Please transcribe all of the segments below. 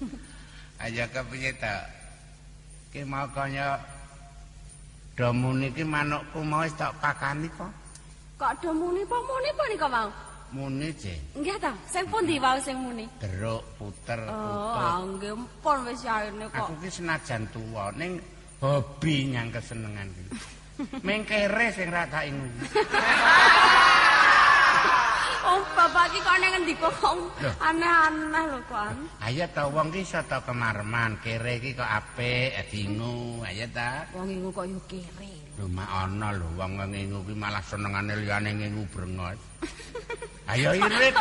Ayo kepiye to? Ki mau kaya do muni ki manukku mau wis tak pakani kok. Kok do muni apa nika mau? Muni je. Nggih ta, sing pundi wae sing muni? Deruk puter Oh, nggih pun wis yaene kok. Aku ki senajan tuwa ning hobi nyang kesenengan ki. Mengkere sing ra tak ingu. Oh, bapak ki kok nang ngendi kok aneh-aneh lho kok. Ayo ta wong ki iso ta kemarman, kere ki kok apik, dingu, ayo ta. Wong ingu kok yo kere. Lho mak ana lho wong ngingu ki malah senengane liyane ngingu brengos. Ayo irit.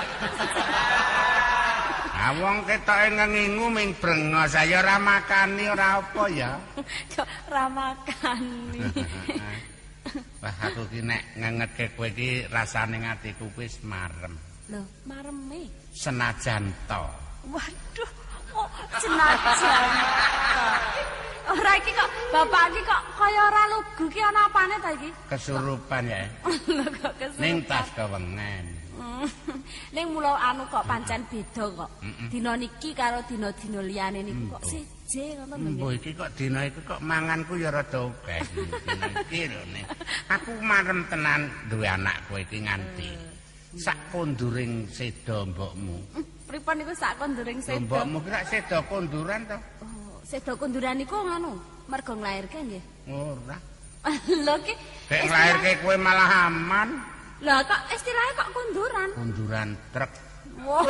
Ah wong ketoke ngingu ming brengos, ayo ora makani ora apa ya. Ora makani. Wah aku ki nek ngengetke kowe ki rasane atiku wis marem. Lho, mareme. Senajan to. Waduh, kok senajan. Ora iki kok bapak iki kok kaya ora lugu ki ana apane ta iki? Kesurupan ya. Lho kok kesurupan. Ning tas kewengen. Ning mula anu kok pancen beda kok. Dina niki karo dina-dina liyane niku kok seje ngono lho. Mbok iki kok dina iku kok manganku ya rada akeh. Dina iki lho nek aku marem tenan duwe anak kowe iki nganti sak konduring seda mbokmu. Pripun niku sak konduring seda? Mbokmu ki rak seda konduran to? Oh, seda konduran niku nganu, mergo nglairke nggih. Ora. Lho ki Nek nglairke kowe malah aman. Lah kok istilahnya kok konduran? Konduran truk. Wow.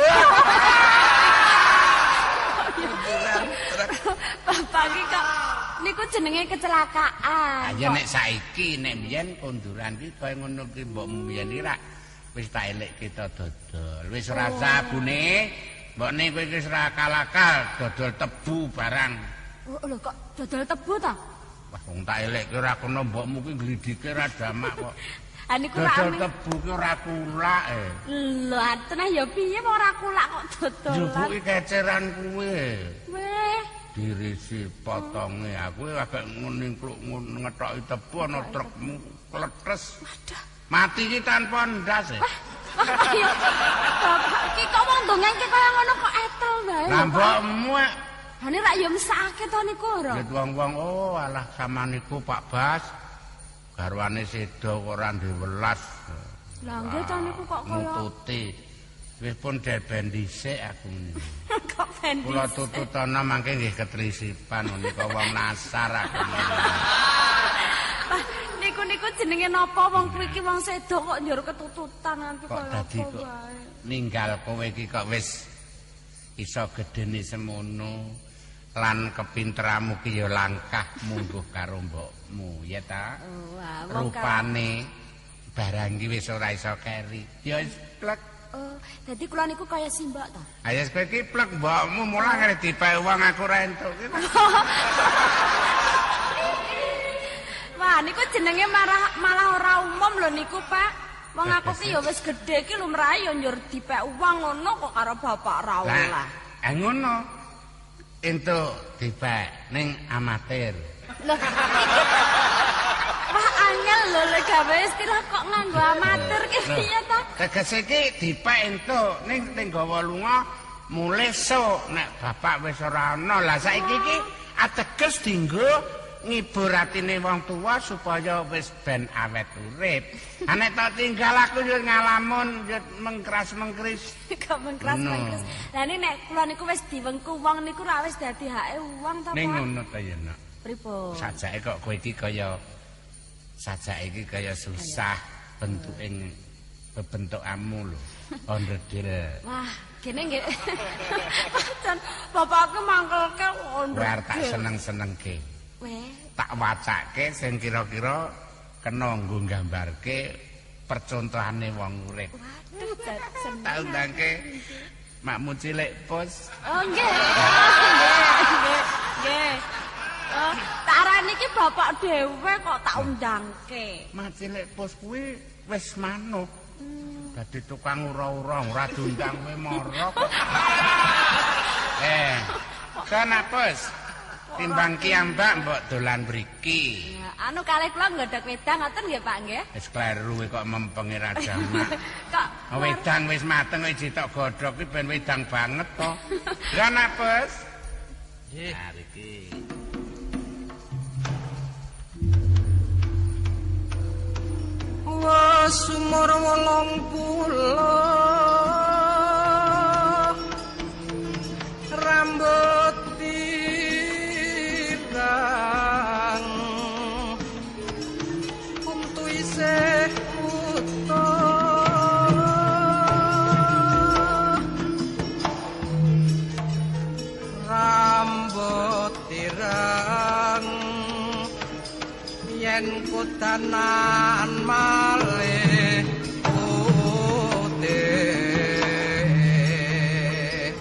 Konduran truk. Bapak iki kok niku jenenge kecelakaan. Ayo nek saiki nek mbiyen konduran ki kaya ngono ki mbokmu mbiyen iki rak wis tak elek kita dodol. Wis ora sabune, mbokne kowe wis ora akal-akal dodol tebu barang. Oh lho kok dodol tebu ta? Wah wong tak elek ki ora kena mbokmu ki glidike ra damak kok. Ha niku Dodol rame. tebu ki ora kulak Lho atenah ya piye kok ora kulak kok dodolan. Jubuki keceran kuwe. Weh, Dirisi potonge aku agak ningkluk ngetoki tebu ana trukmu kletes. waduh. Mati ki tanpa ndas. Ayo. Bapak iki kok wong dongengke kaya ngono kok etel wae. Lah mbokmu Ha nek rak ya mesake to niku ora. lihat wong-wong oh alah sama niku Pak Bas garwane seda kok ora diwelas. Lah nggih to niku kok kaya Nututi. Wis pun deben dhisik aku niku. kok ben. Kula tututana mangke nggih ketrisipan menika wong nasar aku. Niku jenenge napa wong kuwi iki wong sedo kok njur ketututan nganti Kok kaya dadi apa kok wae. ninggal kowe iki kok wis iso gedene semono lan kepinteramu ki ya langkah mungguh karo mbokmu ya ta. Oh, wah, wong Rupane barang iki wis ora iso keri. Ya wis plek. Oh, dadi kula niku kaya simbok to. Ayo kowe iki plek mbokmu mulah kare dipek wong aku ra entuk. Wah, niku jenenge malah ora umum lho niku, Pak. Wong aku ki ya wis gedhe ki lumrahe ya njur dipek uang ngono kok karo bapak ra oleh. Lah, ngono. Entuk dipek ning amatir. Lho, iki Wah, angel lho lek gawe istilah kok nganggo amatir ki piye to? Tegese iki dipek entuk ning gawa lunga mulih sok nek bapak wis ora ana. Lah saiki iki ateges dienggo ngibur atine wong tua supaya wis ben awet urip. Nek tak tinggal aku yo ngalamun yo mengkras-mengkris. Kok mengkras-mengkras. Lah nek kula niku wis diwengku wong niku ra wis dadi hake wong to, Pak. Ning ngono ta ya, Nak. Pripun? Sajake kok kowe iki kaya sajake iki kaya susah bentuking bebentukanmu lho. Ondredil. Wah, kene nggih. Pancen bapake mangkelke War tak seneng-senengke. Weh, Tak wacake sing kira-kira kena nggo nggambarke percontohane wong urip. waduh, seneng. Tak undangke makmu cilik pos. Oh, nggih. Nggih. Oh, tak arani iki bapak dhewe kok tak undangke. Mak cilik pos kuwi wis manut. Dadi tukang ura-ura ora diundang kowe mara kok. Kana pos. Timbang kiambak mbok dolan mriki. Ya, anu kalih kula nggodhog wedang ngoten nggih, Pak nggih. Wis kleru kok mempengi ra jamak. Kok Wedang wis mateng wis ditok godhog iki ben wedang banget to. Lah nak, Bos? Nah, iki. Wes umur 80 rambut tirang untu isih utuh rambut tirang yen kutanan malih putih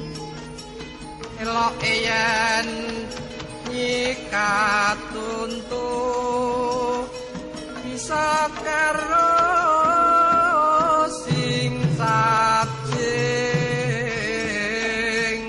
elok yen nyikat tuntu bisa karo sing sajing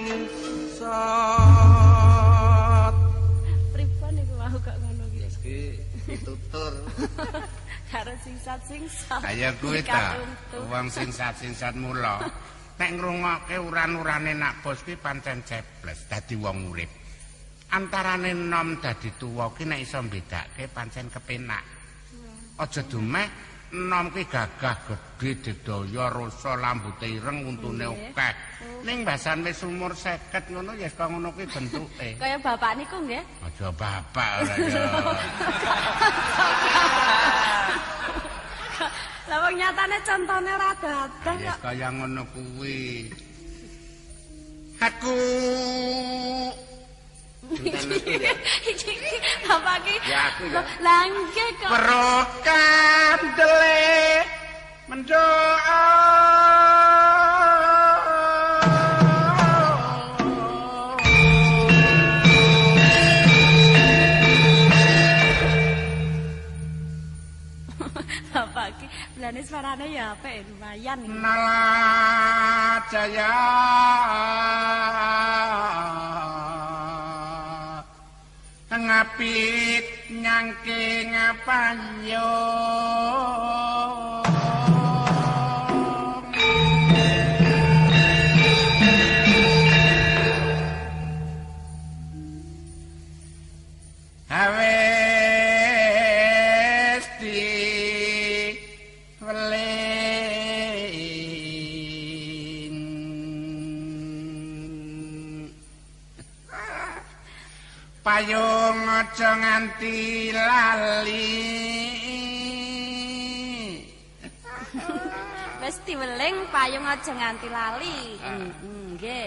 sot Pripun iku mau gak ngono iki? Ditutur. Karo singsat-singsat. Kaya kuwi ta. Wong singsat-singsat mula. Nek ngrungokke uran-urane nak bos kuwi pancen cebles dadi wong urip. Antarane nom dadi tuwa ki nek iso mbedake pancen kepenak. Aja dumeh nom ki gagah gedhe dedaya rasa lambute ireng untune akeh. Ning mbasan wis umur 50 ngono ya kok ngono kuwi bentuke. Kaya bapak niku nggih. Aja bapak ora ya. Lah wong nyatane contone ora dadah Ya kok. kaya ngono kuwi. Aku Iki bapak iki. Ya aku ya. Lah nggih kok. Perokandele mendoa Bapak iki blane suarane ya apik lumayan. Nala Jaya ngapit nyangking panyo awes di welin payung aja nganti lali Wis diweling payung aja nganti lali. Nggih.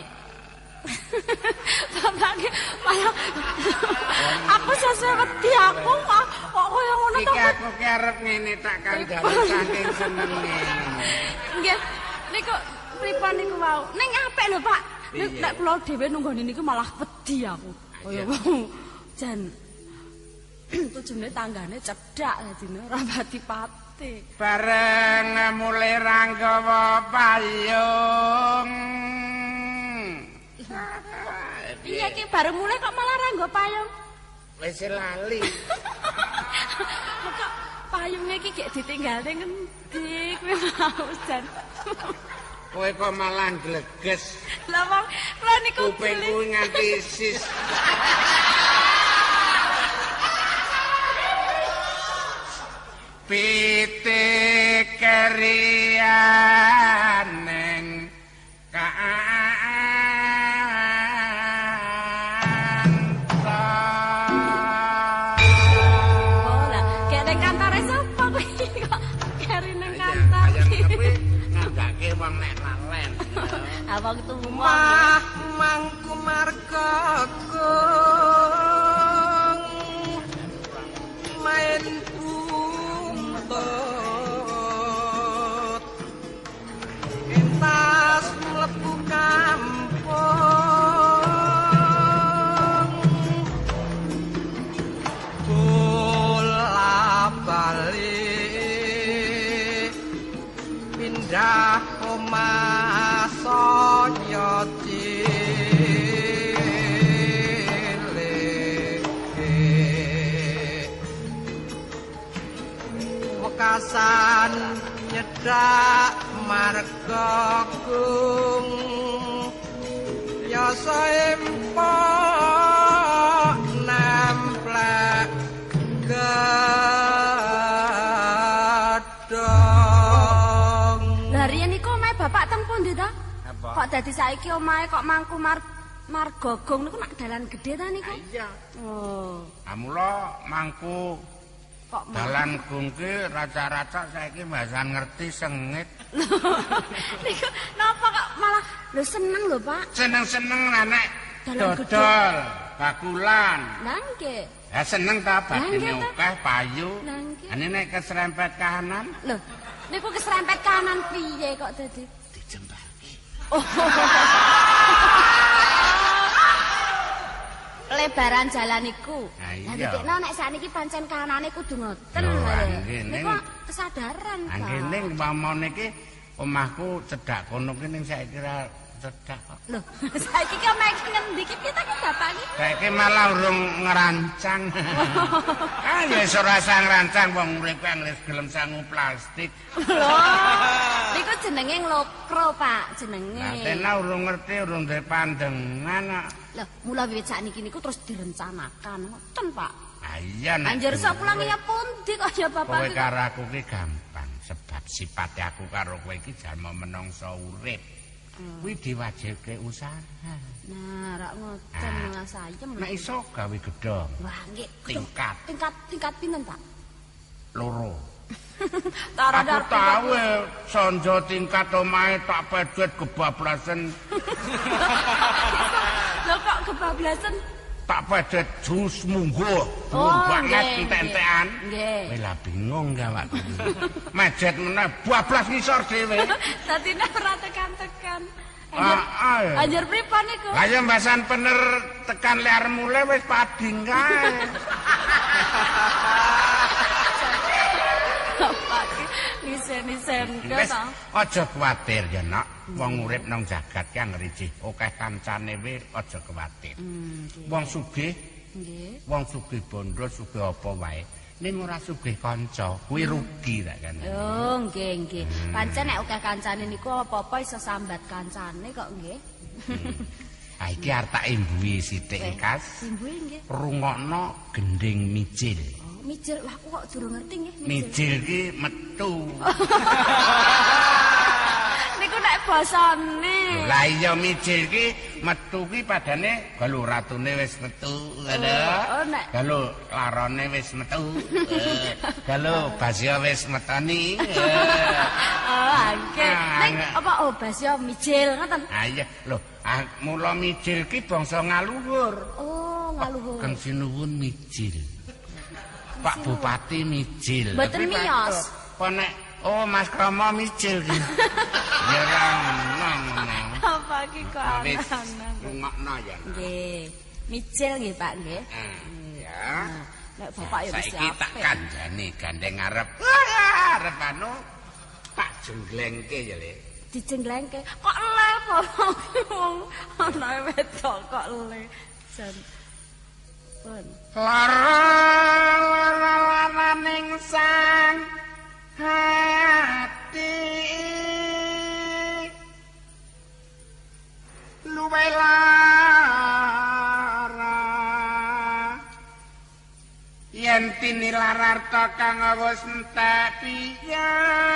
Bapak iki malah aku sesuk wedi aku kok koyo ngono to. Iki aku ki arep ngene tak kandhani saking senenge. Nggih. Niku pripun niku wau? Ning apik lho, Pak. Nek kula dhewe nunggoni niku malah wedi aku. Kaya wau jan tujune tanggane cedhak dadine ora pati-pati. Bareng mulai ranggawa payung. Iya iki bareng mulai kok malah ranggo payung. Wis lali. Kok payunge iki gek ditinggalne ngendi kuwi mau jan. Kowe kok malah gleges. Lah wong kula niku Kupingku nganti sis. Pitik kerianeng kantor. Oh lah, gek ning kantore sapa kuwi kok keri ning kantor. Ayam kepi ngandake wong nek lalen. Abang tuwa. Mah mangku marga kung main buntut entas mlebu kampung bola balik pindah omah saya cilik wekasan nyedak marga gung ya saempon kok dadi saiki omahe kok mangku Margogong niku nak dalan gedhe ta niku? Iya. Oh. Mula mangku Kok dalan gungke raca-raca saiki mbasan ngerti sengit. Niku napa kok malah lho seneng lho, Pak? Seneng-seneng nek Dalan dodol, bakulan. Lah nggih. Ya seneng ta badine Lah, nggih, akeh payu. Lah, nggih. Ane nek keserempet kahanan Lho, niku keserempet kanan piye kok dadi? dijembaki. Lebaran jalan iku. Nah, iya. Lah dikno nek sakniki pancen kanane kudu ngoten. Lho, lho. nggih, Niku ning- kesadaran, Pak. Angkene umpamane iki omahku cedhak kono ki ning saiki ra cedhak kok. Lho, saiki ki omahe ngendi ki piye ta ki Bapak ki? Saiki malah urung ngerancang. Ah ya wis ora sang ngerancang wong urip wis gelem sangu plastik. Lho, niku jenenge nglokro, Pak, jenenge. Lah tena urung ngerti, urung duwe pandengan kok. Lah, mula wiwit sakniki niku terus direncanakan. Ngoten, Pak. Ah iya nek Anjir sok pulang ya pundi kok ya Bapak kowe ki? karo aku ki gampang sebab sifate aku karo kowe iki jalma menungsa urip. Kuwi diwajibke usaha. Nah, rak ngoten Mas Ayem. Nek iso gawe gedhong Wah, nggih. tingkat Tingkat pinten, Pak? loro. Taradar Aku tahu sonjo tingkat omahe tak pedet kebablasan, Lho kok kebablasan? tak pedet jus munggo. Oh, banget nggih, entek-entekan. nggih. Kowe lah bingung gak awakku. Mejet meneh bablas ngisor dhewe. Dadi nek ora tekan-tekan. Ah, Anjir pripun niku? Lah ya mbasan bener tekan liar mule wis pading kae. Bapak ki nisen-nisen Wis ta. aja kuwatir ya nak. Wong urip nang jagat ki anggere ijih akeh kancane we aja kuwatir. Wong sugih, Nggih. wong sugih bondo sugih apa wae. Ning ora sugih kanca, kuwi rugi tak kan. Oh, nggih. Pancen nek akeh kancane niku apa-apa iso sambat kancane kok nggih. Ha iki arep tak imbuhi sithik Kas. Simbuhe nggih. Rungokno gending mijil. Oh, mijil. Lah aku kok durung ngerti nggih. Mijil ki metu. Niku nek basane. Lah iya mijil ki metu ki padane galu ratune wis metu ngono. Oh, nek- Galu larane wis metu. Galu basya wis metani. Oh, nggih. Ning Ah, apa basya mijil ngoten. Ah iya lho, mula mijil ki bangsa ngaluhur. Oh, ngaluhur. Kang Sinuwun mijil. Pak Bupati mijil. Mboten Tapi miyos. Pak nek Mas Kromo mijil ki. Ya ora ngono. Apa ki kok Wis anan. rungokno ya. Nggih. Mijil nggih, Pak nggih. Ya. Nek Bapak ya wis Saiki tak apik. kandhani gandeng arep. Arep anu tak jenglengke ya, Le. Dijenglengke. Kok le Bapak wong ana wedok kok le. Jan. Pun. Lara ning sang hati luwe lara yen tinilararta kang wis entek piye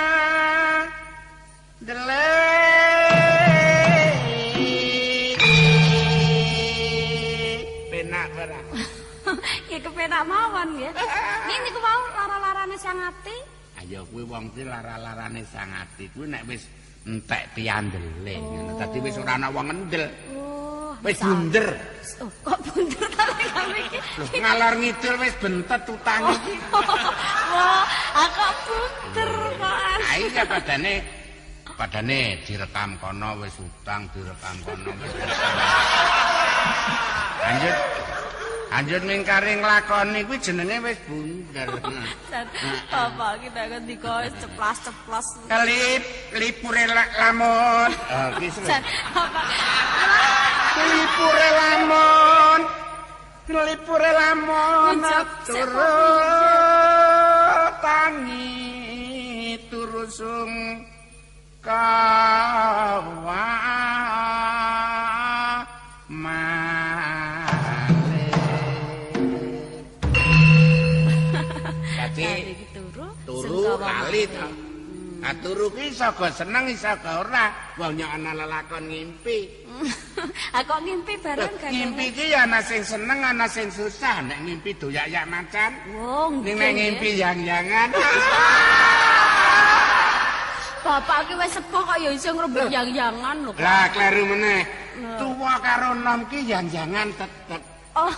penak ora. Ya kepenak mawon nggih. Niku mau lara-larane sang ati. Ayo kuwi wong ki lara-larane sang ati kuwi nek wis entek piandele ngono. Dadi wis ora ana wong ngendel. Oh, Wis bunder. Oh, kok bunder ta kami iki? Loh, ngalor ngidul wis bentet utang iki. Wah, aku bunder kok. Ah iya padane direkam kono wis utang, direkam kono wis utang. Anjur mingkari nglakoni kuwi jenenge wis bunder. Jan, Bapak kita ngendika wis ceplas-ceplos. Lipure lamun. Ah ki Jan, Bapak. lipure lamun. Lipure lamun Ucap, turu tangi turusung kawa Tadi turu turu lali ta. Turu ki iso go seneng iso go ora. Wong yo ana lelakon ngimpi. Kok ngimpi bareng kan? Ngimpi ki ya ana sing seneng ana sing susah. Nek ngimpi doyak-yak macan. Wong. Ning nek ngimpi yang-yangan. Bapak ki wis sepuh kok ya iso ngrembug yang-yangan lho. Lah kleru meneh. Tuwa karo nom ki yang-yangan tetep. Oh.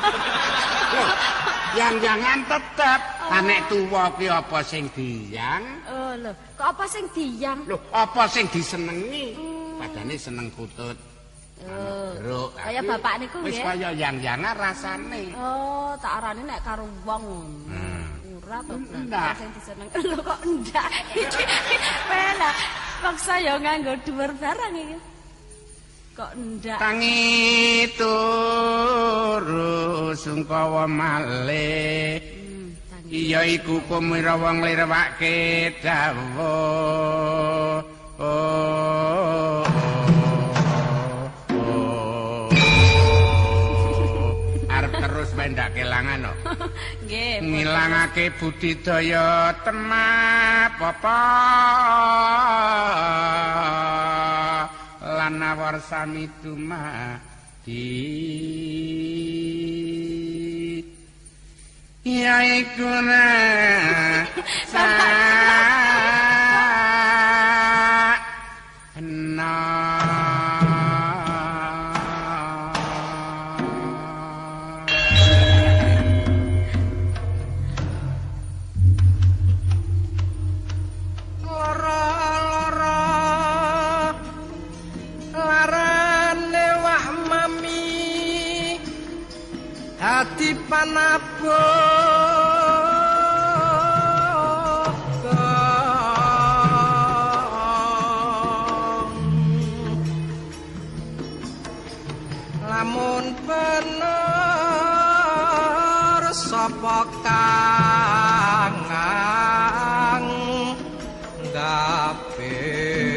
Yang-yangan tetep. Nek tuwa ki apa sing diyang? Oh lho, kok apa sing diyang? Lho, apa sing disenengi? Padane seneng kutut. Jeruk. Kaya bapak niku nggih. Wis kaya yang-yangan rasane. Oh, tak arani nek karo wong. Ora to, sing disenengi. Lho kok ndak. Wela, paksa ya nganggo dhuwur barang iki. Kok ndak. Tangi turu sungkawa malih. Iya iku kumira wong lirwake dawuh. Arep terus mendak kelangan no. Nggih. Ngilangake budidaya temap apa lan awarsami dumadi. Ya iku na hati panabo lamun bener sapa kang ngape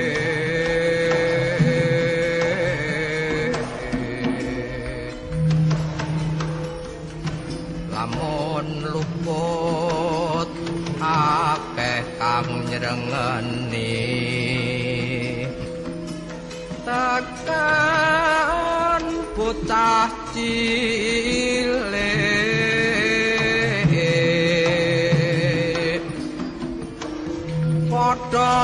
luput akeh kang nyrengeni tekan bocah cilik padha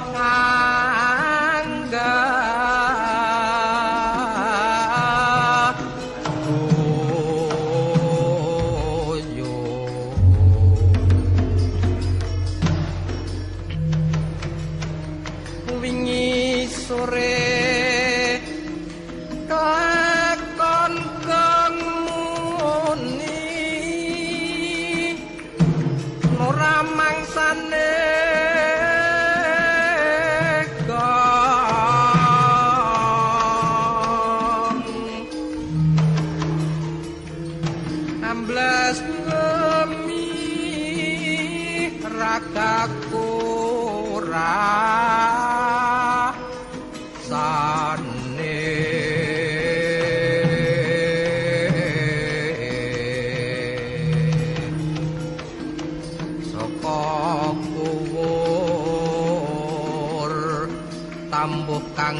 tambuh kang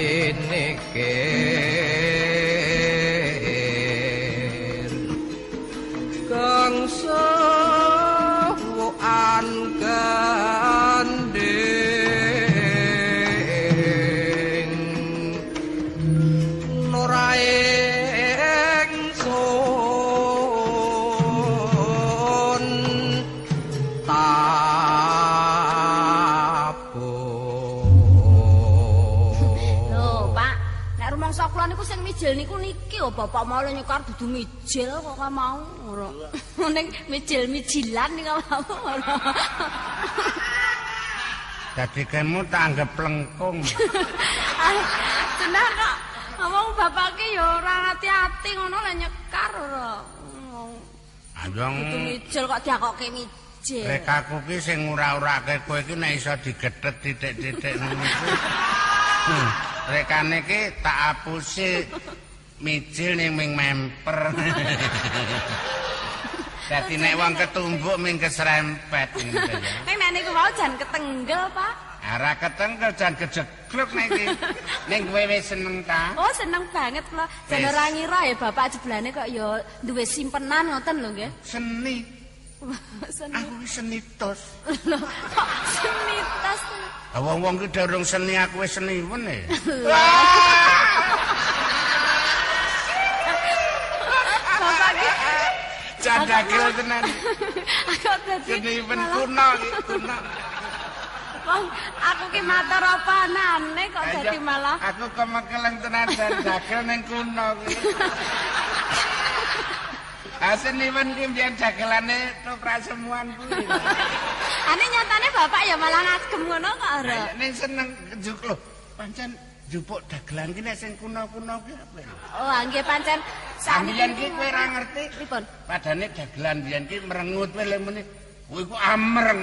pinikir kang sawuan gandeng noraeng sun mangsa kula niku sing mijil niku niki oh bapak mau nyekar dudu mijil kok mau ora ning mijil-mijilan ning mau dadi kamu tak anggap lengkung tenang kok ngomong bapak ki ya ora ati-ati ngono lah nyekar ora ayong dudu mijil kok diakoke mijil rek aku ki sing ura-urake kowe iki nek iso digethet titik-titik ngono iku rekane ki tak apusi mijil ning ming memper. Dadi nek wong ketumbuk ming keserempet ngono ya. Nek niku mau jan ketenggel, Pak. Ora ketenggel jan kejegluk nek iki. Ning kowe wis seneng ta? Oh, seneng banget kula. Jan ora ngira ya bapak jebulane kok ya duwe simpenan ngoten lho nggih. Seni. Seni. Aku wis seni tos. Lho, kok seni tas. Wong-wong ki durung seni aku wis seniwen e. Bapak ki Candagel tenan. aku dadi Seniwen kuno iki kuno. Wong aku ki matur apanane kok dadi malah Aku kemekeleng tenan candagel ning kuno ki. Seniwen ki mbiyen dagelane toprak semuan kuwi. ane nyatane bapak ya malah ngagem ngono kok ora. Ning seneng njuk lho. Pancen jupuk dagelan ki nek sing kuno-kuno ki apa? Oh, nggih pancen Sampeyan ki kowe ora ngerti. pripun? Padane dagelan biyen ki merengut wae lek muni. Kowe ku amreng.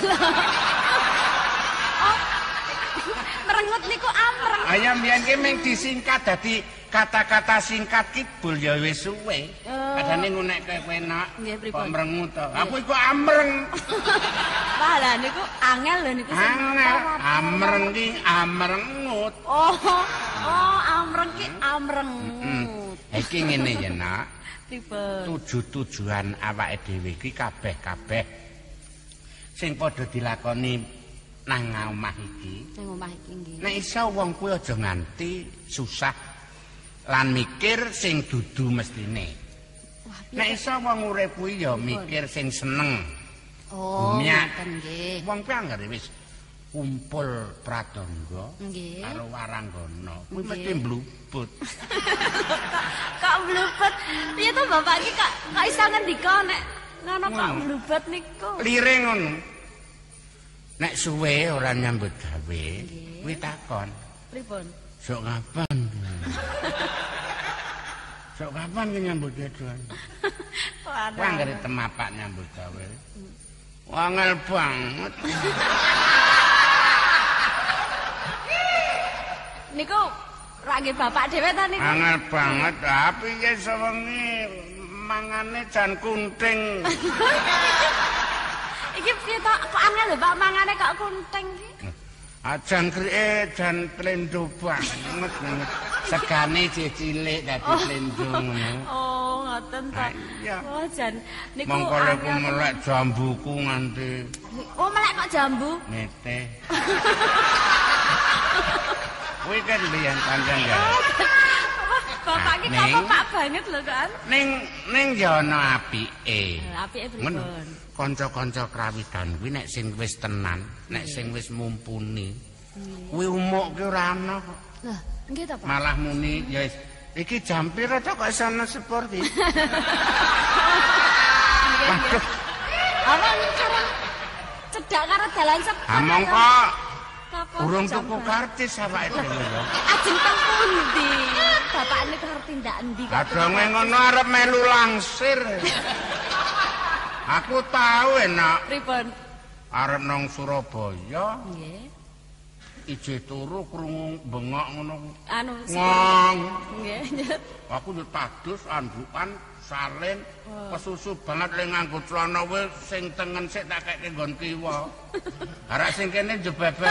Oh. Merengut niku amreng. Ayam biyen ki mung disingkat dadi kata-kata singkat ki bul ya wis suwe. Padane ngunek kowe enak. Nggih, pripun? Kok merengut to. Aku iku amreng. Wah, lah niku angel lho niku sing Angel, amreng ki amrengut. Oh, amreng ki amrengut. Iki ngene ya, Nak. Pripun? Tujuan awake dhewe iki kabeh-kabeh sing padha dilakoni nang omah iki. Ning omah iki nggih. Nek iso wong kuwi aja nganti susah lan mikir sing dudu mestine. Wah, Nek iso wong urip kuwi ya mikir sing seneng. oh, Nyak. ngoten nggih. Wong kuwi anggere wis kumpul pradangga Nggih. karo waranggana. Kuwi Nggih. mesti mblubut. Kok blubet? Piye to bapak iki kok iso ngendika nek ngono kok blubet niku? Lire ngono. Nek suwe ora nyambut gawe, kuwi takon. Pripun? Sok kapan? Sok kapan ki nyambut gawe? Waduh. Wah anggere temapak nyambut gawe. Wangel banget. Niku ra nggih bapak dhewe ta niku? Angel banget, tapi ya sewengi mangane jan kunting. Iki piye to? Kok angel lho Pak mangane kok kunting iki? Ajan krike jan plendo banget. Segane cilik dadi plendo ngono. Oh, ngoten to. Ah, iya. Oh, jan niku Mongko lek ku angel. melek jambuku nganti Oh, melek kok jambu? nete. Kuwi kan biyen panjang ya. Wah, bapak iki kok Ning. pepak banget lho kan? Ning ya ana apike. Apike Ngono. pripun? Kanca-kanca krawitan kuwi nek sing wis tenan, nek sing wis mumpuni, kuwi umuk ki ora ana kok. Lah, nggih to Pak? Malah muni ya wis iki jam pira to kok iso ana sepur iki. Waduh, Apa sekarang cedak karo dalan sepur? mongko Kapan urung jam tuku berapa? karcis awake dhewe ya. Ajeng teng pundi? Bapak niku ngerti ndak endi kok? Kadang ngono arep melu langsir. Aku tahu enak Pripun? arep nang Surabaya, Nggih. ije turu krungu bengok ngono. Anu Ngong. nggih. Aku yo tadus andukan salin kesusu banget le nganggo celana we sing tengen sik tak keke nggon kiwa. Arek sing kene jebebeh.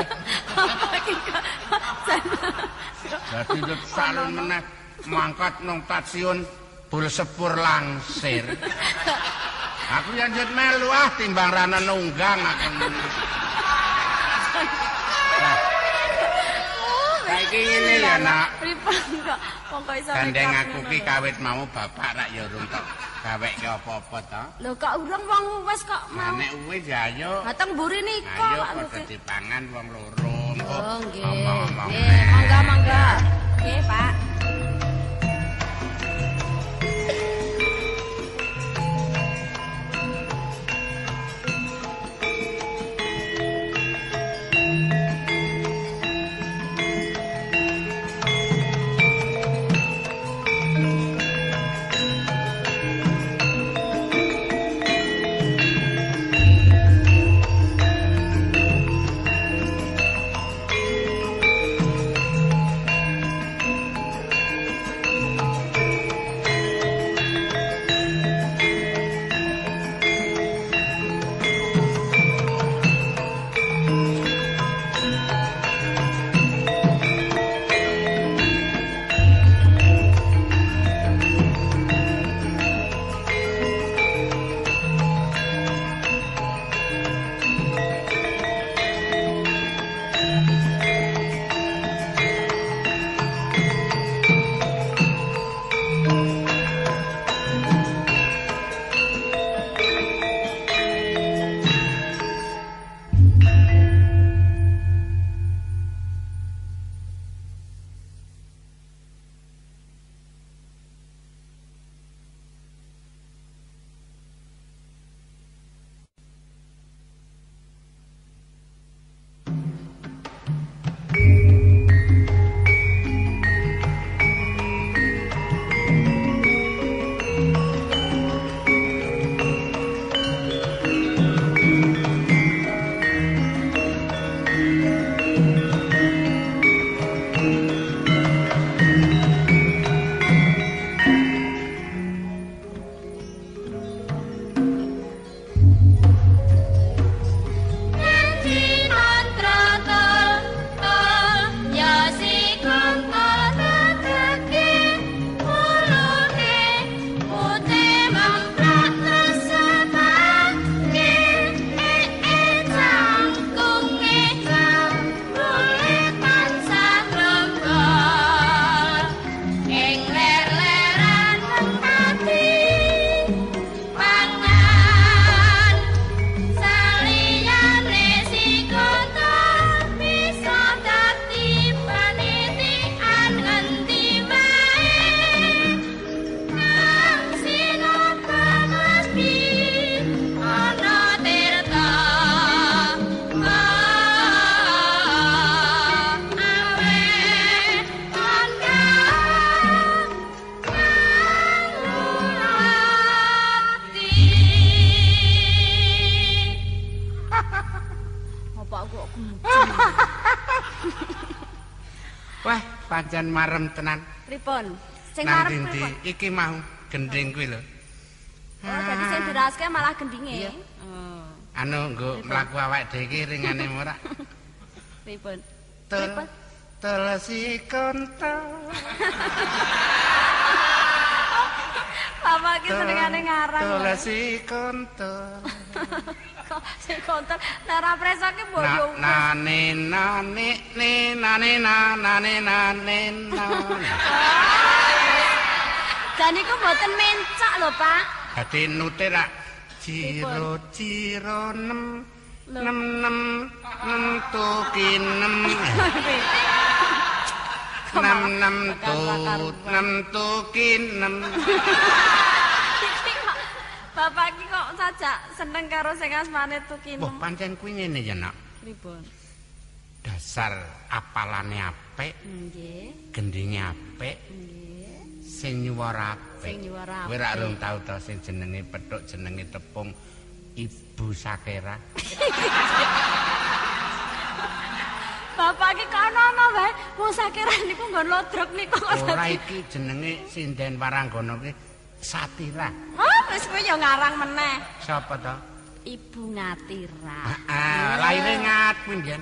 Dadi yo salin meneh mangkat nang stasiun bul sepur langsir. Aku yo njut melu timbang rana nunggang aku. Saiki ngene ya, Nak. Pripun kok kok iso Gandeng nekat aku ngono ki lho? kawit mau bapak rak ya urung tok gaweke apa-apa to. Lho kok urung wong wis kok Nah mau. nek wis ya ayo. Dateng mburi nika Ayo Pak padha Lutfi. dipangan wong loro. Oh nggih. Omong-omong. Nggih, monggo monggo. Nggih, Pak. pancen marem tenan. Pripun? Sing Nang marep ndi pripun? iki mau gending kuwi lho. Oh, dadi sing diraoske malah gendinge. Oh. Anu nggo mlaku awake dhewe iki ringane ora. Pripun? Tul telesi konto. Bapak iki senengane ngarang. Telesi konto. Kok sing konten ora preso ki mbok yo. Nane nane nane nane nane. Dan niku mboten mencak lho, Pak. Dadi nute rak ciro nem tuki nem tuki nem. Bapak iki kok sajak seneng karo sing asmane Tuki Wah, nem. pancen kuwi ngene ya, Nak. Pripun? Dasar apalane apik, Nggih. gendinge apik, Nggih. sing nyuwara apik. Sing nyuwara Kowe ra urung tau to sing jenenge pethuk, jenenge tepung Ibu Sakera. Bapak iki kono-ono wae. Wong sakira niku nggon lodrok niku kok. Ora iki jenenge sinden Waranggana kuwi Satira. Oh, wis kuwi ya ngarang meneh. Sapa to? Ibu Ngatira. Heeh, laire ngat kuwi mbiyen.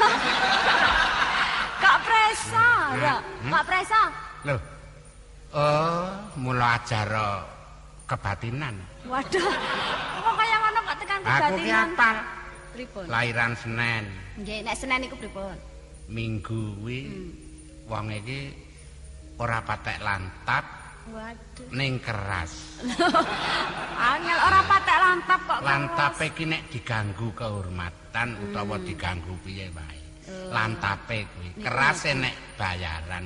Kak Presa, ya. Kak Presa. Lho. Oh, mula ajar kebatinan. Waduh. Kok kaya ngono kok tekan Aku ki kebatinan. apal. Pripun? Lairan Senen. Nggih, nek Senin niku pripun? Minggu kuwi wong iki ora patek lantap Waduh. ning keras. Angel ora patek lantap kok. Lantape ki nek diganggu kehormatan utawa diganggu piye wae. Lantape kuwi kerase nek bayaran.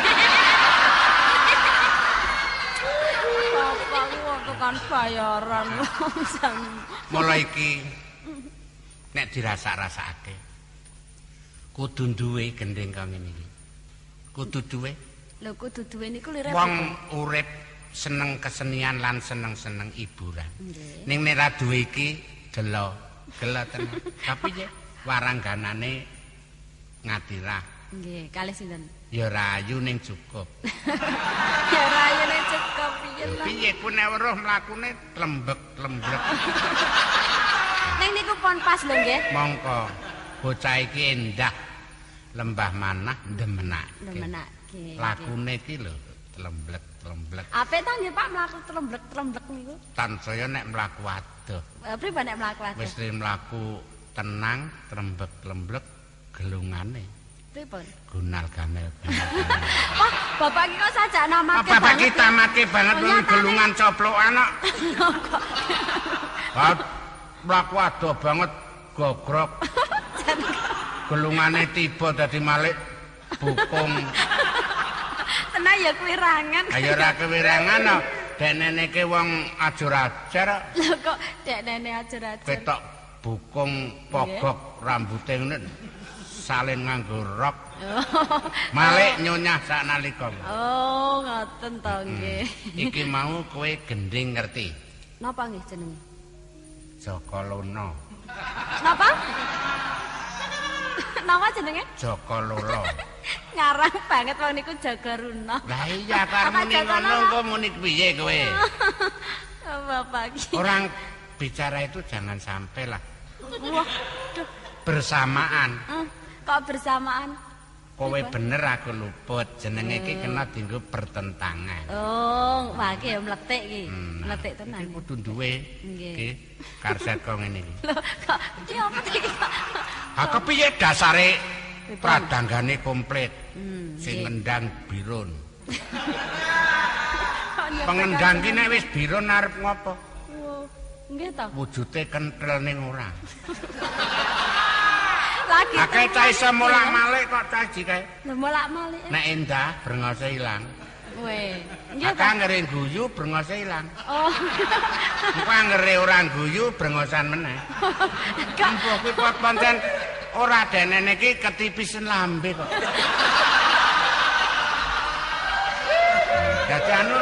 Bapak iki wong tekan bayaran. Mula iki nek dirasa-rasake kudu duwe gending kang ngene iki. Kudu duwe. Lho kudu duwe niku lirih. Wong urip seneng kesenian lan seneng-seneng hiburan. Nggih. Ning nek ra duwe iki gelo tenan. Tapi ya warangganane Ngatira. Nggih, kalih sinten? Ya rayu ning cukup. Ya rayane cukup piye lah. Piye ku nek weruh mlakune tlembek-tlembek. Ning niku pon pas lho nggih. Mongko bocah iki endah lembah manah ndemenake. Ndemenake. Lakune iki lho tlembek-tlembek. Apik ta nggih Pak mlaku tremblek-tremblek niku? Tansaya nek mlaku adoh. Pripun nek mlaku adoh? Wis mlaku tenang, trembek-tlembek gelungane. Pripun? Gunal ganel. Wah, bapak iki kok sajak namake Apa bagi tamake banget Oh, wong nyatane. gelungan coplokan kok. Wah, mlaku adoh banget gogrok. Gelungane tiba dadi malik bukung. Tenan ya kuwirangan. Ayo ora kewirangan no. Dek neneke wong ajur-ajar Lho kok dek nene ajar-ajar. ketok bukung pogok rambute ngene salin nganggo rok. Malik nyonyah saknalika. Oh, ngoten to nggih. Iki mau kowe gending ngerti. Napa nggih jenenge? Jaka Lono. Napa? Napa jenenge? Jaka Lolo. Ngarang banget wong niku Jaga Runa. Lah iya karo Apa muni Jaka ngono Lolo? kok muni piye kowe? Oh, bapak iki. Orang bicara itu jangan sampai lah Wah, duh. bersamaan. Kok bersamaan? Kowe bener aku luput. Jenenge iki kena dienggo bertentangan. Oh, wah iki ya mletik iki. Nah, Mletik tenan. iki kudu duwe Nggih. iki karset kok ngene iki. Lho, kok iki apa iki? Ha kepiye dasare pradanggane komplit. Sing nggih. ngendang birun. Kok nyepek Pengendang ki nek wis birun arep ngopo? Oh, nggih to. Wujude kenthel ning ora. Lagi. Akeh cah iso molak-malik kok cah iki kae. Lho molak-malik. Nek endah brengose ilang. Weh. Nggih Akeh to. anggere guyu brengose ilang. Oh. Engko anggere ora guyu brengosan meneh. Kak, Empuh kuwi kok pancen ora denene iki ketipisen lambe kok. Dadi anu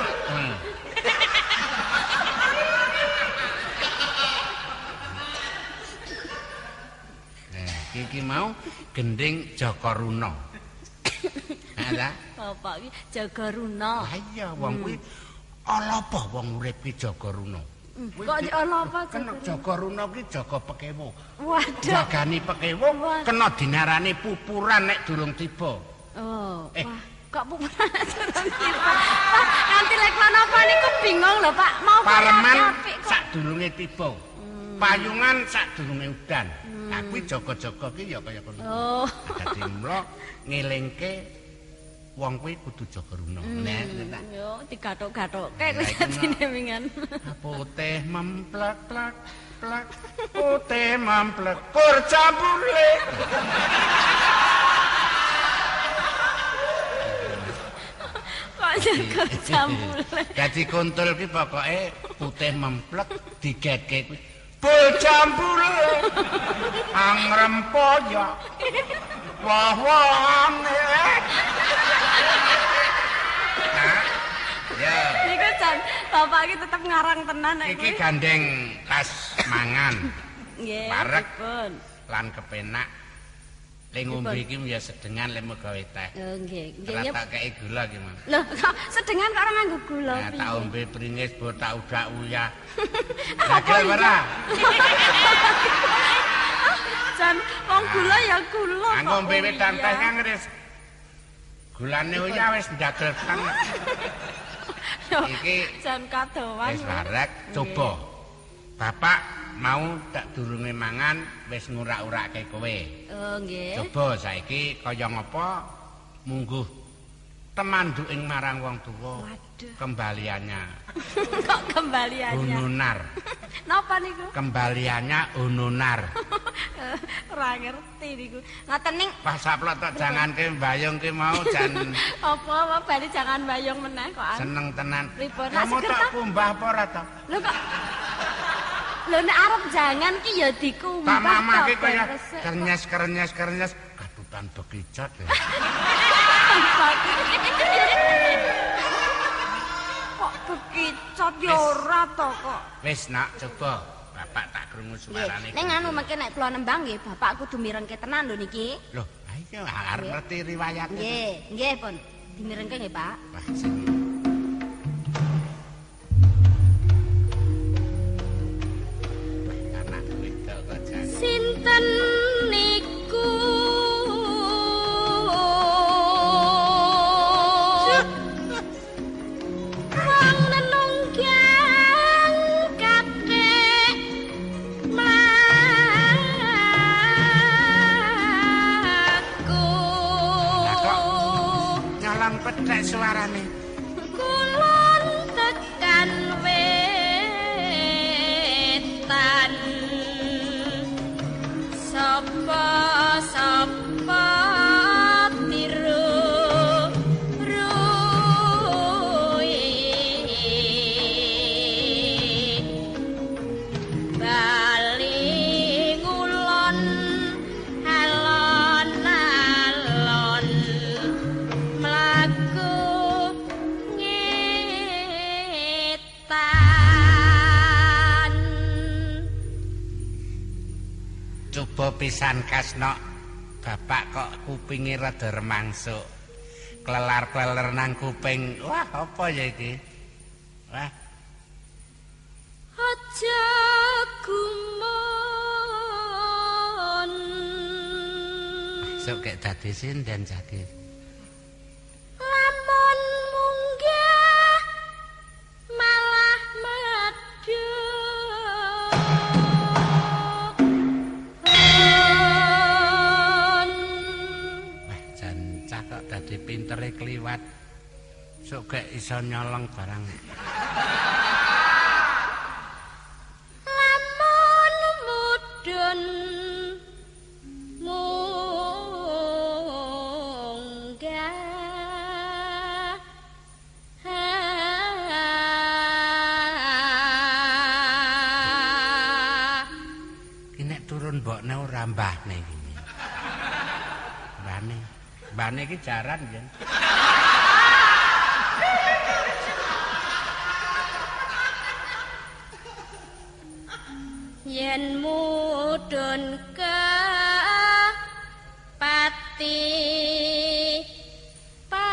iki mau gending Jaka Runa. Lah, bapak iki jaga runa. lah iya wong kuwi ala apa wong urip ki jaga runa. Kok ana apa Kena jaga runa ki jaga pekewo. Waduh. Jagani pekewo kena dinarani pupuran nek durung tiba. Oh, wah, kok pupuran durung tiba. Pak, nanti lek napa niku bingung lho, Pak. Mau Pareman sadurunge tiba. Payungan sadurunge udan. Nah kuwi jaga-jaga ki ya kaya ngono. Oh. Dadi mula ngelingke wong kuwi kudu jaga runa. Nek Yo digathuk-gathukke kuwi dadine wingan. putih memplek-plek plek putih memplek pur campure. Kok jaga jambule. Dadi kuntul ki pokoke putih memplek digeke kuwi pur campure. Angrempoyo. Wah-wahane. Ya. Niku jan bapak iki tetep ngarang tenan nek Iki gandeng tas mangan. Nggih. Parek. Pun. Lan kepenak. Le ngombe iki ya sedengan le gawe teh. Oh nggih. Ora Nggih. tak kei gula iki, Mas. Loh, kok sedengan kok ora nganggo gula Nah, tak ombe pringis bo tak udak uyah. Apa Lagel iya? ora? Jan wong gula ya gula. Anggo ombe wedan teh ngris. Gulane uyah wis ndagel kan. Iki jan kadowan. wis warek coba. Bapak mau tak durunge mangan wis ngurak-urakke kowe. Oh nggih. Coba saiki kaya ngapa mungguh temanduking marang wong tuwa. Waduh. Kembaliannya Kok kembaliannya. hononar. Napa niku? Kembaliannya hononar. Ora ngerti niku. Ngoten ning Pas saplok tok janganke mbayung ki mau jan apa bali jangan bayong meneh kok. seneng tenan. Pripun? Kamu Seger tak ta? kumbah apa ora to? Lho kok Lho nek arep jangan ki ya dikumbah. Tak mamake tok, kaya beres kok. kernyes kadutan bekicot ya. Kok bekicot ya ora to kok. Wis nak coba bapak tak krungu suarane. Ning anu mengke nek kula nembang nggih bapak kudu mirengke tenan lho niki. Loh, ayo arep ngerti riwayatnya. Nggih pun. Dimirengke nggih, Pak. Wah, sing anak wedok kok jan. Sinten niku? Wong nenunggang kakek mlaku. Lah kok nyolong pedhek suarane. Kulon tekan wetan sapa tiru ruwi bali ngulon alon-alon mlaku ngetan. Coba pisan kasno bapak kok kupinge rada remangsuk. Klelar-kleler nang kuping. Wah, apa ya iki? Wah, Aja gumun. sok kek dadi sinden jake. Lamun munggah malah medhok. Wah, jan cah kok dadi pintere kliwat. Sok kek iso nyolong barang. Lamun mudhun munggah Ki nek turun mbokne ora mbahne iki. Mbahne. Mbahne iki jaran yen. yen mudhun ke pati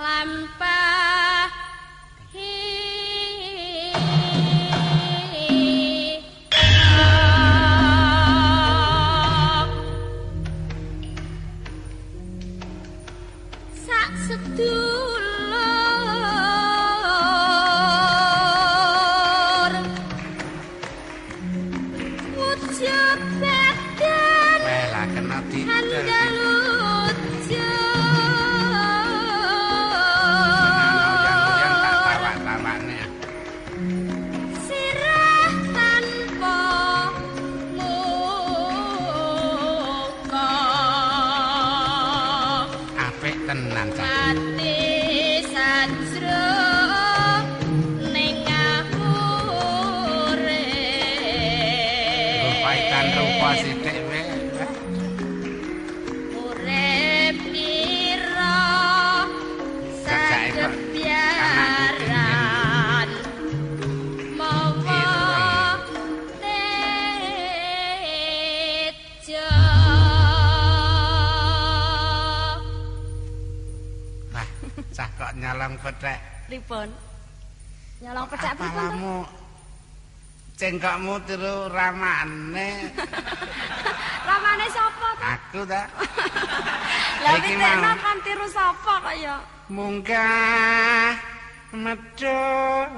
Nyolong pethek. Pripun? Nyolong pethek pripun? Kamu cengkokmu tiru ramane. Ramane sapa to? Aku ta. Lah iki kan tiru sapa kok ya? Munggah medun.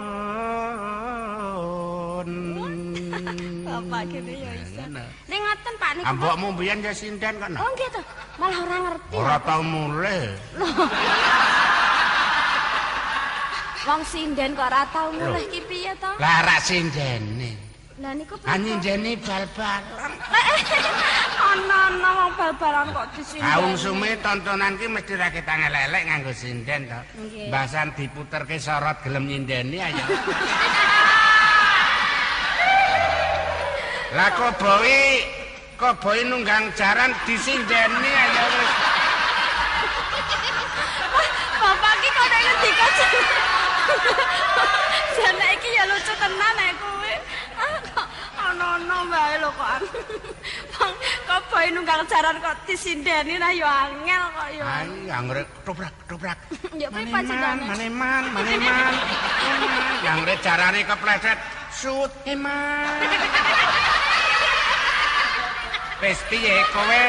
Bapak kene ya iso. Ning ngoten Pak niku. Ambokmu mbiyen ya sinden kok. Oh nggih to. Malah ora ngerti. Ora tau mulih. Wong sinden kok ora tau mulih ki piye to? Lah rak sindene. Lah niku nyindeni bal-balan. Ana wong bal-balan kok disinden. Kaung sume tontonan ki mesti ra kita ngelelek nganggo sinden to. Mbasan diputerke sorot gelem nyindeni ayo. Lah koboi nunggang jaran disindeni ayo wis. Bapak ki kok nek ngendika jane iki ya lucu tenan nek kowe. Ana-ana wae lho kok. Wong koboi nunggang jaran kok disindeni nah ya angel kok ya. Ai angrek ketoprak. Ya kuwi panjenengane. Maneman. Angrek jarane kepleset sut eman. Wis piye kowe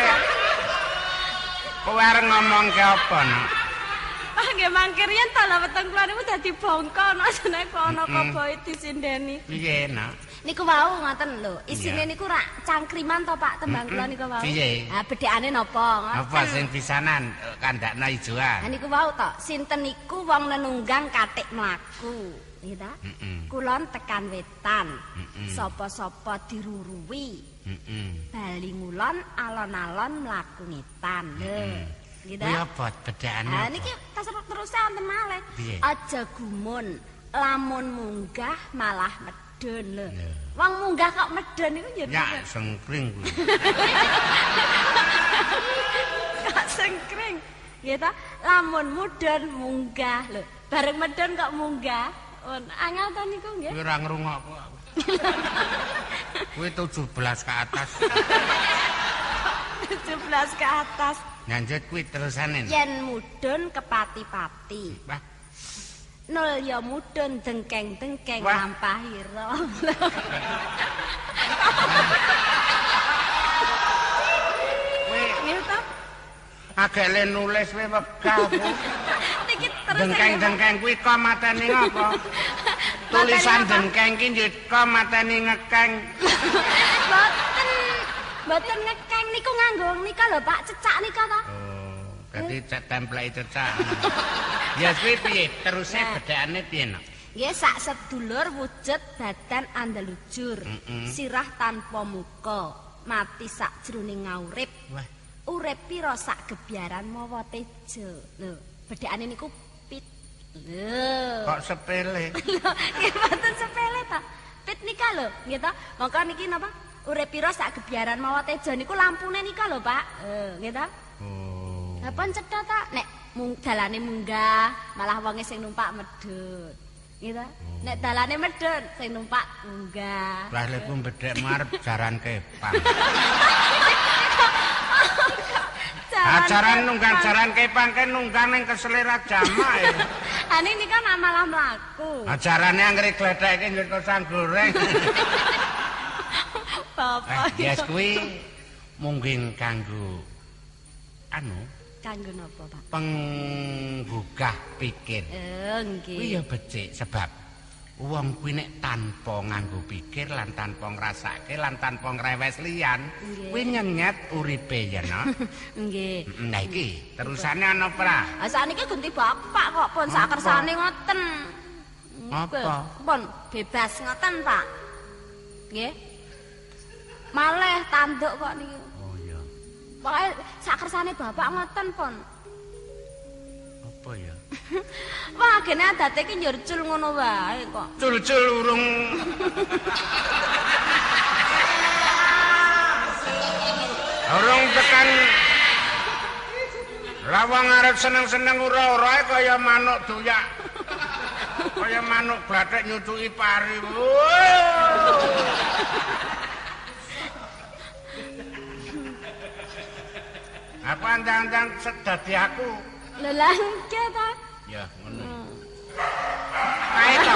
arep ngomong ke apa no? Nggih mangke riyen to lha weteng kula niku dadi bongko ana jenenge kok ana koboi disindeni. Piye no? Niku wau ngoten lho, isine niku rak cangkriman to Pak tembang kula niku wau. Piye? Ha bedhekane napa? Apa sing pisanan kandakna ijoan? Ha niku wau to, sinten niku wong nenunggang katik mlaku, nggih ta? Kulon tekan wetan. Sapa-sapa diruruwi. Bali ngulon alon-alon mlaku ngetan. Lho. Nggih ta? Kuwi apa bedhekane? Ha niki terus wonten malih. Aja gumun, lamun munggah malah medun lho. Wong munggah kok medun niku ya ya sengkring kuwi. Kok sengkring. Nggih ta? Lamun mudhun munggah lho. Bareng medun kok munggah. Angel to niku nggih. Kuwi ora ngrungokku. Kuwi 17 ke atas. 17 ke atas. Lanjut kuwi terusane. Yen mudhun kepati-pati. Wah. Nul ya mudhun dengkeng-dengkeng lampahira. Nggih ta? Agek le nulis we wegah. Niki terus dengkeng-dengkeng kuwi kok mateni ngopo? Tulisan dengkeng ki njuk kok mateni ngekeng. Mboten ngekeng niku nganggo nika lho Pak, cecak nika to. Oh, dadi template cecak. Ya kuwi piye? Teruse bedhekane piye no? Nggih sak sedulur wujud badan andalujur, sirah tanpa muka, mati sak jroning ngaurip. Wah. Urip pira sak gebyaran mawa teja. Lho, bedhekane niku pit. Lho. Kok sepele? Nggih mboten sepele ta. Pit nika lho, nggih ta? Mongko niki napa? Urip pira sak gebyaran mawa teja niku lampune nika lho, Pak. Nggih ta? Oh. Lah pun cetha ta nek dalane munggah, malah wonge sing numpak medhun. Nggih ta? Nek dalane medhun, sing numpak munggah. Lah lek ku bedhek marep jaran kepang. Ajaran nunggang jaran kepang ke nunggang ning keselera jamaah. Ani ini kan malah mlaku. Ajarane anggere gledheke njur kosang goreng. Bapak. Yes kuwi mungkin kanggo kanggo napa, Pak? Penggugah pikir. Nggih. Kuwi ya becik sebab wong kuwi nek tanpa nganggo pikir lan tanpa ngrasake lan tanpa ngrewes liyan kuwi nyenyet uripe ya no. Nggih. Nah iki terusane ana pra. Ah sakniki ganti bapak kok pun sak kersane ngoten. Apa? Pun bebas ngoten, Pak. Nggih. Malih tanduk kok niki. Oh iya. Pokoke sak kersane bapak ngoten pun. Apa ya? Wah, gene adate iki njurcul ngono wae kok. Cul-cul urung urung tekan lawang arep seneng-seneng ora-ora kaya manuk doyak. Kaya manuk blathek nyucuki pari. Apa andang-andang dadi aku? Lha lah nggih ta? Ya, ngono. Ae to.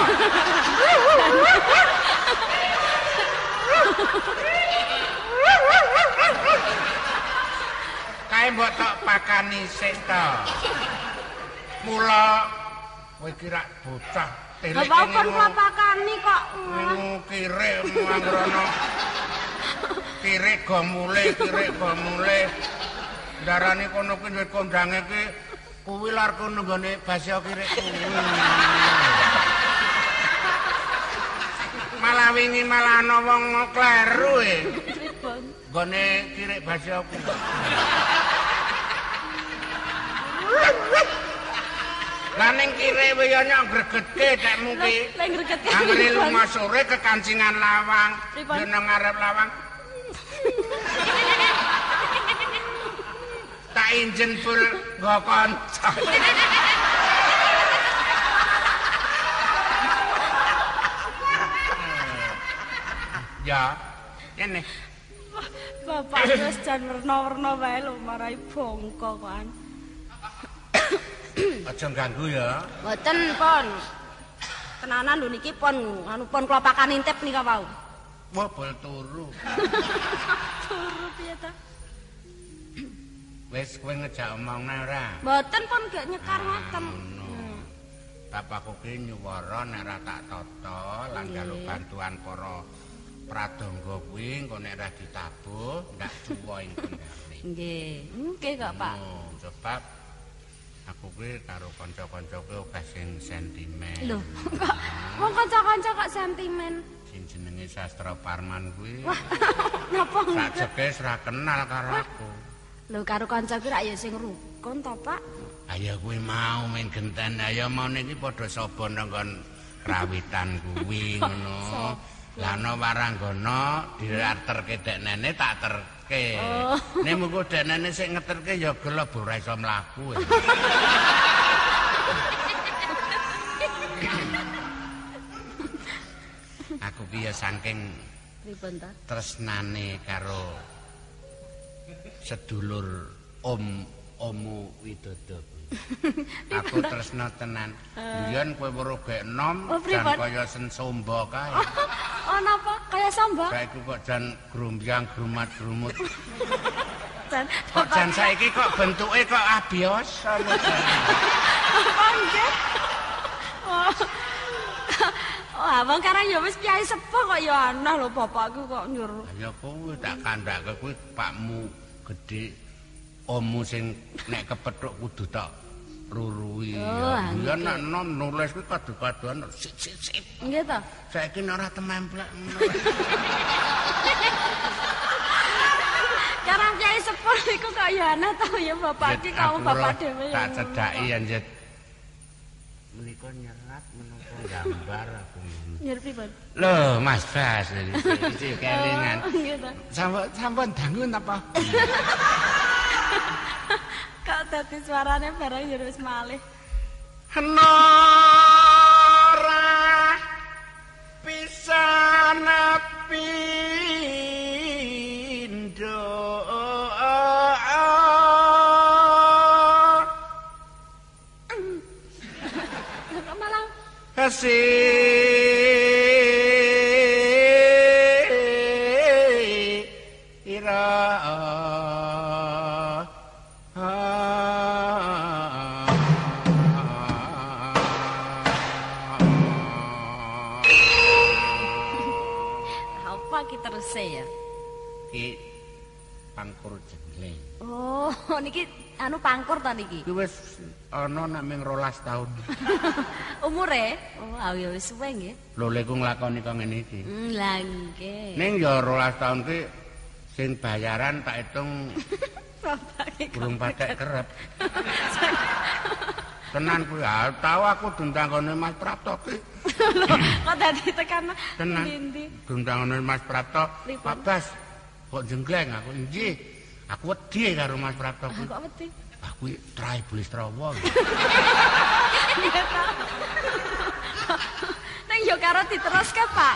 Kae mbok tok pakani sik to. Mula kowe kira bocah telik Bapak kon pakani kok. Kirik mangrono. Kirik go mule. Darane kono kuwi duwe kondange ki kuwi lar kono nggone Basya Kirik kuwi. Malah wingi malah ana wong kleru e. Nggone Kirik Basya kuwi. Lah ning Kirik ya nyok gregetke tekmu ki. Lah gregetke. Anggere lunga sore kekancingan lawang, yo nang ngarep lawang. Tak injen full nggo kanca. Ya, ini. Bapak terus jan werna-werna wae lho marai bongko kan. Aja ganggu ya. Mboten pon. Tenanan lho niki pon anu pon klopakan intip nika wau. Wah, bol turu. Turu piye ta? Wis kowe ngejak omongna ora? Mboten pon gak nyekar ngoten. Bapakku ki nyuwara nek ora tak tata lan njaluk bantuan para pradangga kuwi engko nek ora ditabuh ndak cuwa ing kendhane. Nggih kok, Pak. Sebab aku kuwi karo kanca-kancaku uga sing sentimen. Lho, kok wong kanca-kanca kok sentimen? Sing jenenge Sastra Parman kuwi. Wah, napa sak jekes ora kenal karo aku. Lho karo kanca ki rak ya sing rukun to, Pak? Ayo kuwi mau main genten, ayo mau niki padha sapa nanggon rawitan kuwi ngono. Lah ana waranggana diarterke deknene tak terke. Nek mengko deknene sing ngeterke ya gelo ora iso mlaku. Aku ki ya saking Pripun ta? tresnane karo sedulur Omu Widodo. Aku tresna tenan. Biyen kowe weruh gek enom jan kaya sensomba kae. Oh napa? Kaya samba? Saiki kok jan grumbyang grumat-grumut. Jan Kok jan saiki kok bentuke kok abiyasa. Apa nggih? Oh, abang karang ya wis piyai sepuh kok ya aneh lho bapakku kok nyuruh. Ya kowe tak kandhake kuwi pakmu gedhe ommu sing nek kepethuk kudu tak rurui. Ya nek nom nulis kuwi kadu-kaduan sit. Nggih to? Saiki ora tememplek. Karang piyai sepuh iku kok ya aneh to ya bapak iki kamu bapak dhewe. Tak cedhaki ya njet. Menika nyerat menapa gambar aku. Nyer pripun? Lho, Mas Bas iki kelingan. Nggih to. Sampun dangu napa? Kok dadi suarane barang ya wis malih. Nora pisan pindho ira apa ki teruse ya? Ki pangkur jengleng. Oh, niki anu pangkur ta niki? Ki wis ana nek ming 12 taun. Umure? Oh, ya wis suwe nggih. Lho lek ku nglakoni kok ngene iki. Lah nggih. Ning ya 12 taun ki sing bayaran tak hitung burung patek kerep. Tenan kuwi tau aku dundangane Mas Prapto ki. Kok dadi tekan Tenan. ndi? Dundangane Mas Prapto. Pripun? Pak Bas, kok jenggleng aku nggih. Aku wedi karo Mas Prapto kuwi. Kok wedi? Aku trai iblis trawa. Neng yo karo diteruske, Pak.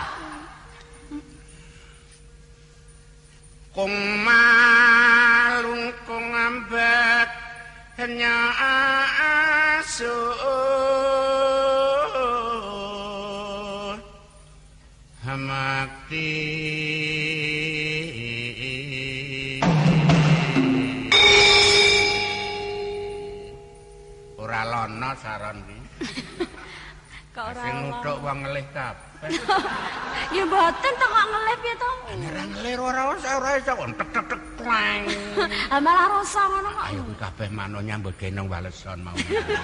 Kung malung kung ambek hanya asuh hamakti ora lono saron ki Kok ora sing nuthuk wong ngelih kabeh ya mboten to kok ngelih piye to? ora ngelih ora iso tek tek tek twang. Ah malah rasa ngono kok. Ayo kuwi kabeh mano nyambut genong waleson mau.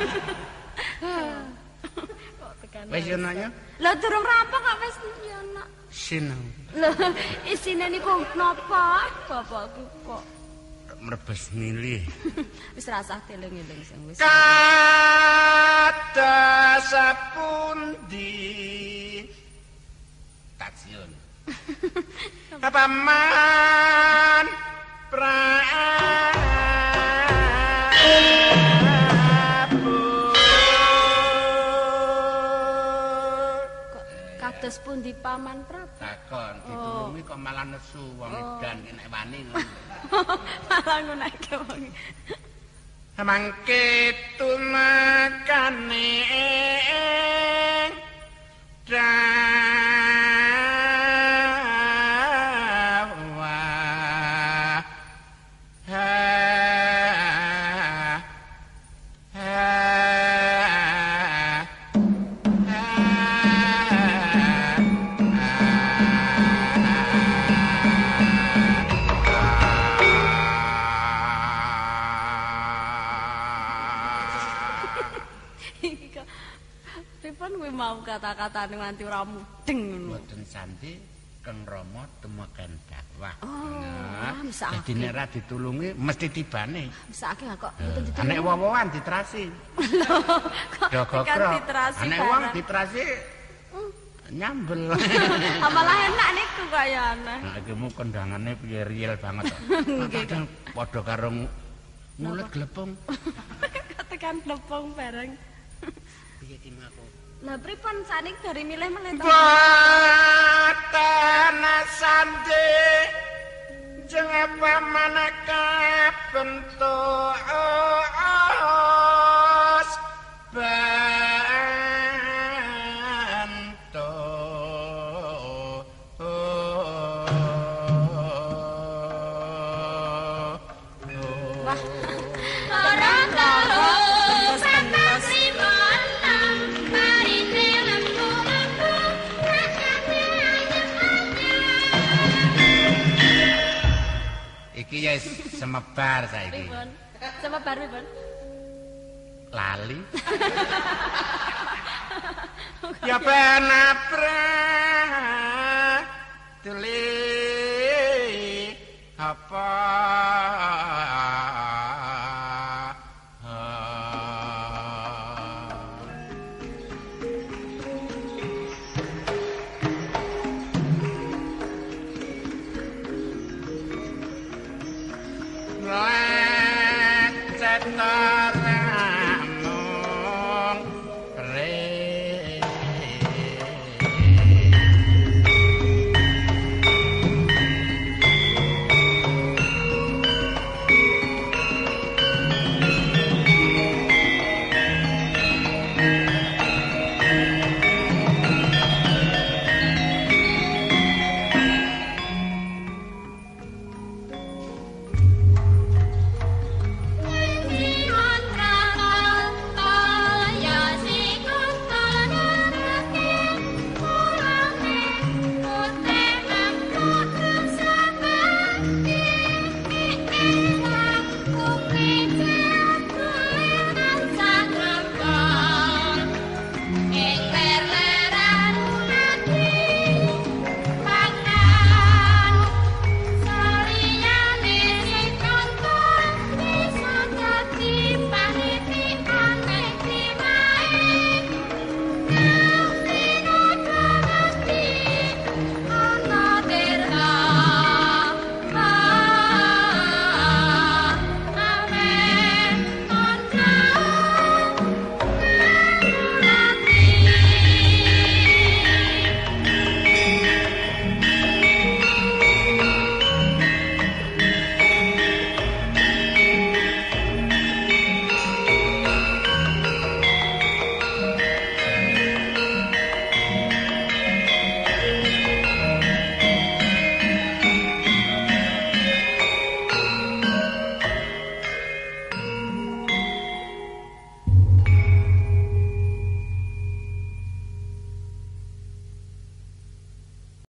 Kok tekan. Wis yo nak ya. Lah durung rampung kok wis yo nak. Sinau. Lah isine niku napa? Bapakku kok Mrebes milih. wis rasah teling-eling sing wis. Kata sapundi stasiun. Paman Prabu. Kok kados pundi Paman Prabu? Takon ditulungi kok malah nesu wong edan nek wani ngono. Malah ngunake wong. Mangke tumakane Pripun kuwi mau kata-katane nganti ora mudeng ngono. Mboten santi Kang Rama temeken dakwah. Oh, mesake. Dadi nek ra ditulungi mesti tibane. Mesake kok mboten ditulungi. Nek wowoan ditrasi. Dogokro. Nek wong ditrasi nyambel. Malah enak niku kaya aneh. Nah, iki mu kondangane piye riil banget. Kadang padha karo ngulet glepung. Ketekan tepung bareng. Piye ki aku? Lah pripun sanik dari milih-milih to? Batana sande jeng apa manaka bentuk bantu Wah, Orang tahu sampai Srimonang marine lembu-lembu rakyatnya anyep-anyep. iki ya semebar saiki. pripun? Sama bar pripun? Lali. Ya penapra tuli apa